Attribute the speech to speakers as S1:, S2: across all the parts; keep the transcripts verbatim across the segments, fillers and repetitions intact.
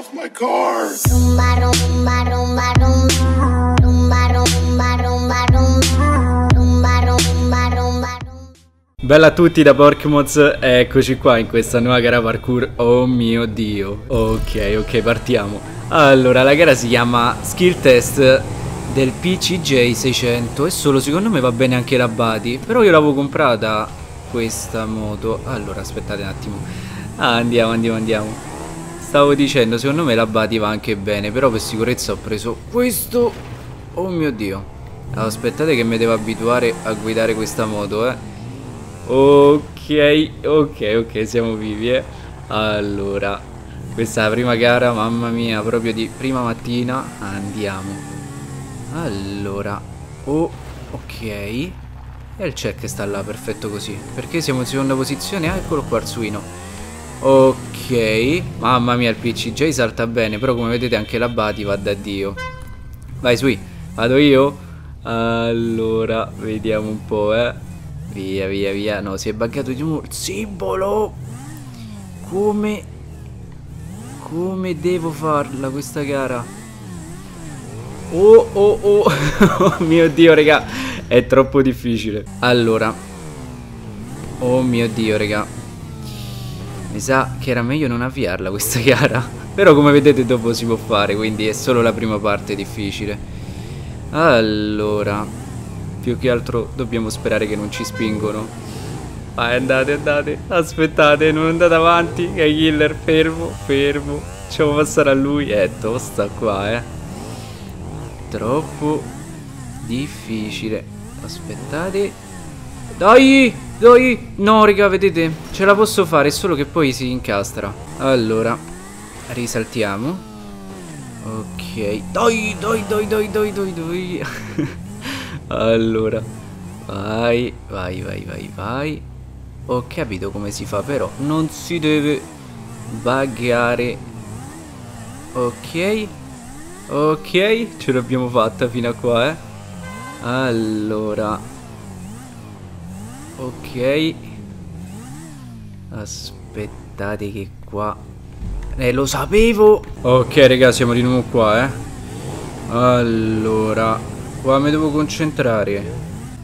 S1: off my car.
S2: Rumba, rumba, rumba, rumba. Rumba, rumba, rumba, rumba. Rumba, rumba, rumba, rumba.
S3: Bella a tutti da Porkmoz, eccoci qua in questa nuova gara parkour. Oh mio dio. Ok, ok, partiamo. Allora, la gara si chiama Skill Test del P C J seicento e solo secondo me va bene anche la Buddy. Però io l'avevo comprata questa moto. Allora, aspettate un attimo. Ah, andiamo, andiamo, andiamo. Stavo dicendo, secondo me la Buddy va anche bene, però per sicurezza ho preso questo. Oh mio dio. Allora, aspettate che mi devo abituare a guidare questa moto, eh. Ok, ok, ok, siamo vivi, eh. Allora, questa è la prima gara, mamma mia, proprio di prima mattina. Andiamo. Allora, oh, ok. E il check sta là, perfetto così. Perché siamo in seconda posizione? Ah, eccolo qua il suino. Ok, mamma mia, il P C J salta bene, però come vedete anche la Buddy va da Dio. Vai, sui, vado io? Allora, vediamo un po', eh. Via, via, via. No, si è buggato di nuovo il simbolo. Come Come devo farla questa gara? Oh, oh, oh. Oh mio dio, raga. È troppo difficile. Allora. Oh mio dio, raga. Mi sa che era meglio non avviarla questa gara. Però come vedete dopo si può fare, quindi è solo la prima parte difficile. Allora, più che altro dobbiamo sperare che non ci spingono. Vai, andate, andate. Aspettate, non andate avanti. Che killer, fermo, fermo. Facciamo passare a lui. È tosta qua, eh. Troppo difficile. Aspettate. Dai, dai. No, raga, vedete? Ce la posso fare, solo che poi si incastra. Allora, risaltiamo. Ok. Dai, dai, dai, dai, dai, dai, dai. Allora, vai, vai, vai, vai, vai. Ho capito come si fa, però non si deve buggare. Ok, ok, ce l'abbiamo fatta fino a qua, eh. Allora, ok. Aspettate che qua. Eh, lo sapevo. Ok, raga, siamo di nuovo qua, eh. Allora, qua mi devo concentrare.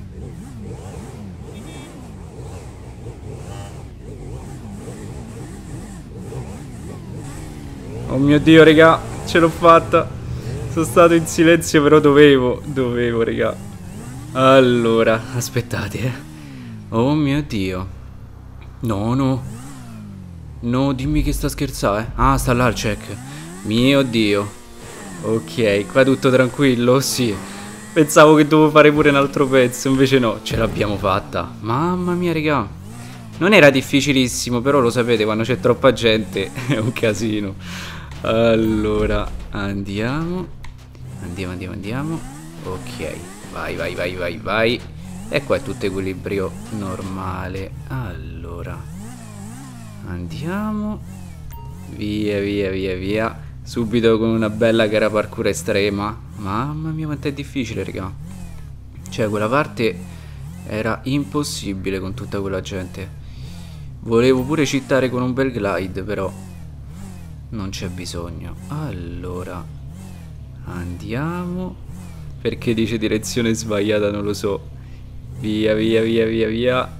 S3: Oh mio dio, raga, ce l'ho fatta. Sono stato in silenzio, però dovevo, dovevo, raga. Allora, aspettate, eh. Oh mio dio. No, no. No, dimmi che sta scherzando, eh. Ah, sta là il check. Mio dio. Ok, qua tutto tranquillo, sì. Pensavo che dovevo fare pure un altro pezzo, invece no, ce l'abbiamo fatta. Mamma mia, raga. Non era difficilissimo, però lo sapete, quando c'è troppa gente è un casino. Allora, andiamo. Andiamo, andiamo, andiamo. Ok, vai, vai, vai, vai, vai. E qua è tutto equilibrio normale. Allora, andiamo. Via, via, via, via. Subito con una bella gara parkour estrema. Mamma mia quanto è difficile, raga. Cioè quella parte era impossibile con tutta quella gente. Volevo pure cheatare con un bel glide, però non c'è bisogno. Allora, andiamo. Perché dice direzione sbagliata non lo so. Via, via, via, via, via.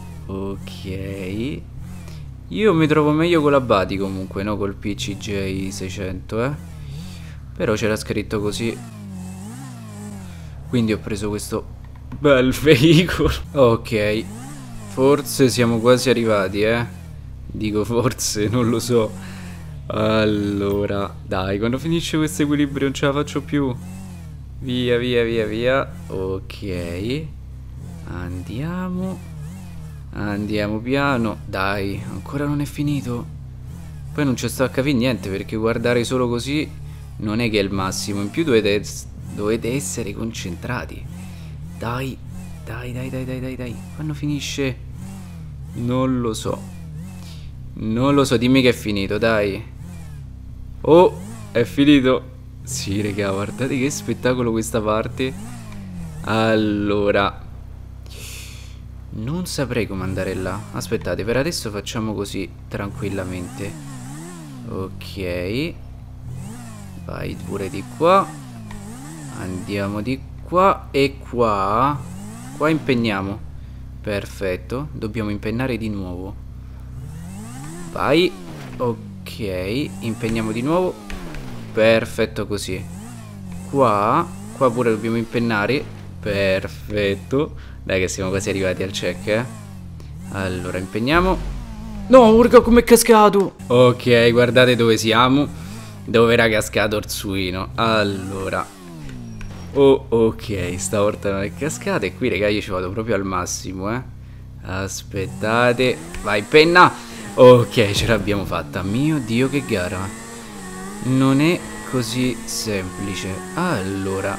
S3: Ok. Io mi trovo meglio con la Buddy comunque, no? Col P C J seicento, eh. Però c'era scritto così. Quindi ho preso questo bel veicolo. Ok. Forse siamo quasi arrivati, eh. Dico forse, non lo so. Allora, dai, quando finisce questo equilibrio non ce la faccio più. Via, via, via, via. Ok. Andiamo. Andiamo piano. Dai, ancora non è finito. Poi non ci sto a capire niente, perché guardare solo così non è che è il massimo. In più dovete, dovete essere concentrati. Dai, dai, dai, dai, dai, dai, dai. Quando finisce? Non lo so. Non lo so, dimmi che è finito, dai. Oh, è finito. Sì, raga, guardate che spettacolo questa parte. Allora, non saprei come andare là. Aspettate, per adesso facciamo così tranquillamente. Ok. Vai pure di qua. Andiamo di qua e qua. Qua impegniamo. Perfetto. Dobbiamo impennare di nuovo. Vai. Ok. Impegniamo di nuovo. Perfetto così. Qua. Qua pure dobbiamo impennare. Perfetto. Dai che siamo quasi arrivati al check, eh. Allora impegniamo. No, urca come è cascato. Ok, guardate dove siamo. Dove era cascato Orsuino. Allora. Oh, ok, stavolta non è cascata. E qui, raga, io ci vado proprio al massimo, eh. Aspettate. Vai, penna. Ok, ce l'abbiamo fatta. Mio Dio, che gara. Non è così semplice. Allora.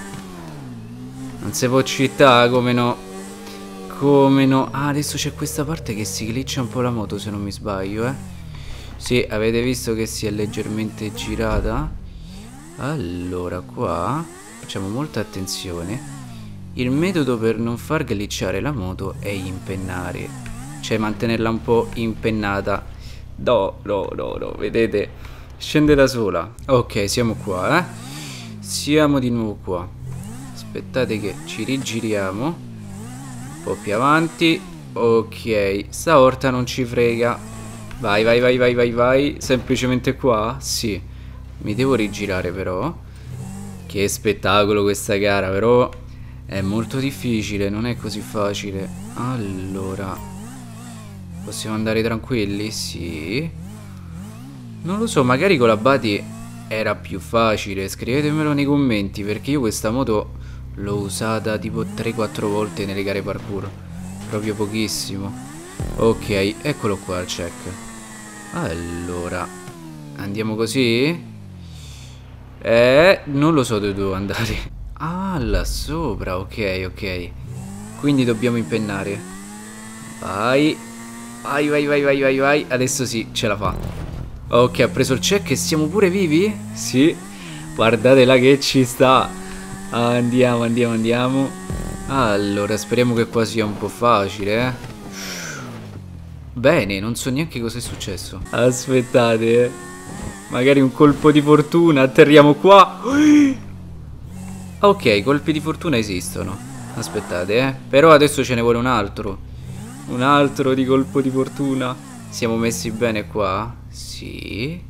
S3: Non si può cheatare, come no. Come no. Ah, adesso c'è questa parte che si glitcha un po' la moto, se non mi sbaglio, eh. Sì, avete visto che si è leggermente girata. Allora, qua facciamo molta attenzione. Il metodo per non far glitchare la moto è impennare. Cioè mantenerla un po' impennata. No, no, no, no, vedete? Scende da sola. Ok, siamo qua, eh. Siamo di nuovo qua. Aspettate che ci rigiriamo. Un po' più avanti. Ok, stavolta non ci frega. Vai, vai, vai, vai, vai, vai. Semplicemente qua? Sì. Mi devo rigirare però. Che spettacolo questa gara, però è molto difficile, non è così facile. Allora, possiamo andare tranquilli? Sì. Non lo so, magari con la Bati era più facile. Scrivetemelo nei commenti, perché io questa moto l'ho usata tipo tre quattro volte nelle gare parkour. Proprio pochissimo. Ok, eccolo qua il check. Allora, andiamo così? Eh, non lo so dove devo andare. Ah, là sopra, ok, ok. Quindi dobbiamo impennare. Vai. Vai, vai, vai, vai, vai, vai. Adesso sì, ce la fa. Ok, ha preso il check e siamo pure vivi? Sì. Guardate là che ci sta. Andiamo, andiamo, andiamo. Allora, speriamo che qua sia un po' facile, eh. Bene, non so neanche cosa è successo. Aspettate, eh. Magari un colpo di fortuna. Atterriamo qua. Ok, colpi di fortuna esistono. Aspettate, eh. Però adesso ce ne vuole un altro. Un altro di colpo di fortuna. Siamo messi bene qua? Sì.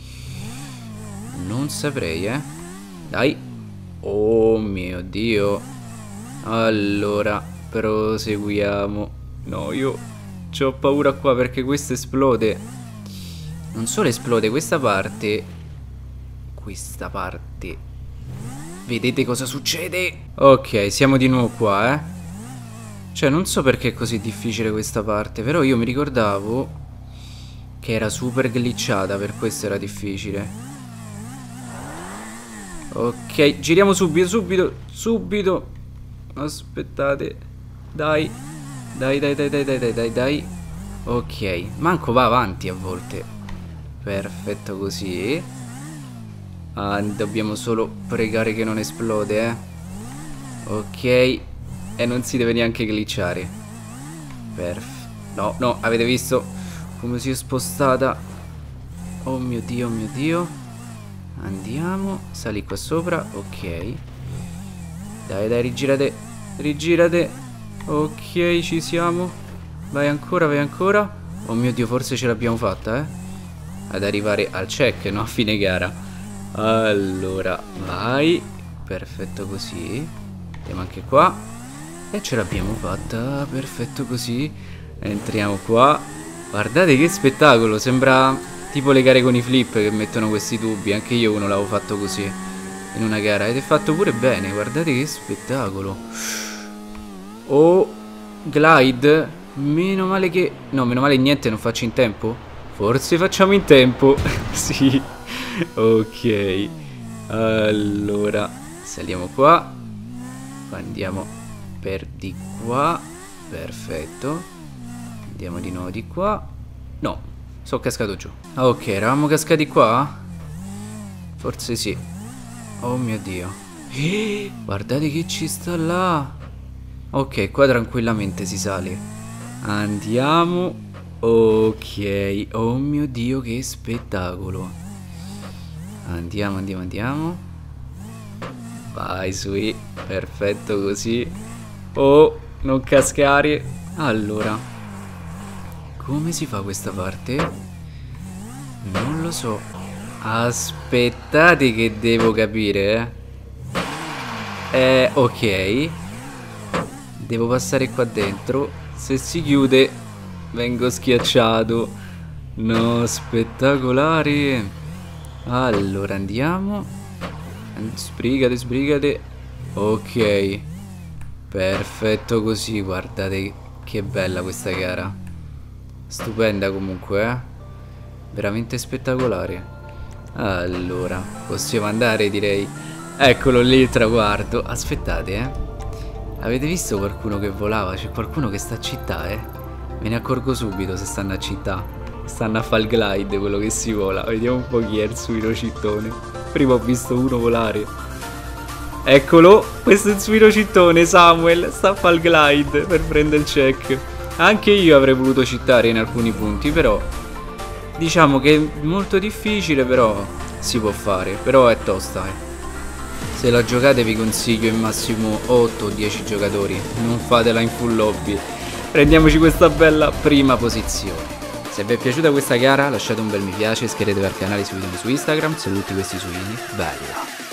S3: Non saprei, eh. Dai. Oh mio Dio. Allora, proseguiamo. No, io c'ho paura qua perché questo esplode. Non solo esplode, questa parte. Questa parte. Vedete cosa succede? Ok, siamo di nuovo qua, eh. Cioè, non so perché è così difficile questa parte, però io mi ricordavo che era super glitchata, per questo era difficile. Ok, giriamo subito, subito, subito. Aspettate. Dai. Dai, dai, dai, dai, dai, dai, dai, dai. Ok, manco va avanti a volte. Perfetto così. Ah, dobbiamo solo pregare che non esplode, eh. Ok. E non si deve neanche glitchare. Perfetto. No, no, avete visto come si è spostata? Oh mio Dio, oh mio Dio. Andiamo. Sali qua sopra. Ok. Dai, dai, rigirate. Rigirate. Ok, ci siamo. Vai ancora, vai ancora. Oh mio Dio, forse ce l'abbiamo fatta, eh. Ad arrivare al check, no? A fine gara. Allora, vai. Perfetto così. Andiamo anche qua. E ce l'abbiamo fatta. Perfetto così. Entriamo qua. Guardate che spettacolo. Sembra tipo le gare con i flip che mettono questi tubi. Anche io uno l'avevo fatto così in una gara. Ed è fatto pure bene. Guardate che spettacolo. Oh, glide. Meno male che... No, meno male niente, non faccio in tempo. Forse facciamo in tempo. Sì. Ok. Allora, saliamo qua. Andiamo per di qua. Perfetto. Andiamo di nuovo di qua. No, sono cascato giù. Ok, eravamo cascati qua? Forse sì. Oh mio Dio. Eh, guardate che ci sta là. Ok, qua tranquillamente si sale. Andiamo. Ok. Oh mio Dio, che spettacolo. Andiamo, andiamo, andiamo. Vai, sui. Perfetto così. Oh, non cascare. Allora, come si fa questa parte? Non lo so. Aspettate che devo capire. Eh, eh ok. Devo passare qua dentro. Se si chiude vengo schiacciato. No, spettacolare. Allora andiamo. Sbrigate, sbrigate. Ok. Perfetto così. Guardate che bella questa gara. Stupenda comunque, eh. Veramente spettacolare. Allora, possiamo andare, direi. Eccolo lì il traguardo. Aspettate, eh. Avete visto qualcuno che volava? C'è qualcuno che sta a città, eh. Me ne accorgo subito se stanno a città. Stanno a fare il glide, quello che si vola. Vediamo un po' chi è il suino cittone. Prima ho visto uno volare. Eccolo, questo è il suino cittone, Samuel. Sta a fare il glide per prendere il check. Anche io avrei voluto cittare in alcuni punti, però diciamo che è molto difficile, però si può fare. Però è tosta, eh. Se la giocate vi consiglio in massimo otto o dieci giocatori. Non fatela in full lobby. Prendiamoci questa bella prima posizione. Se vi è piaciuta questa gara lasciate un bel mi piace, iscrivetevi al canale, seguitemi su Instagram, saluti questi suini, bella!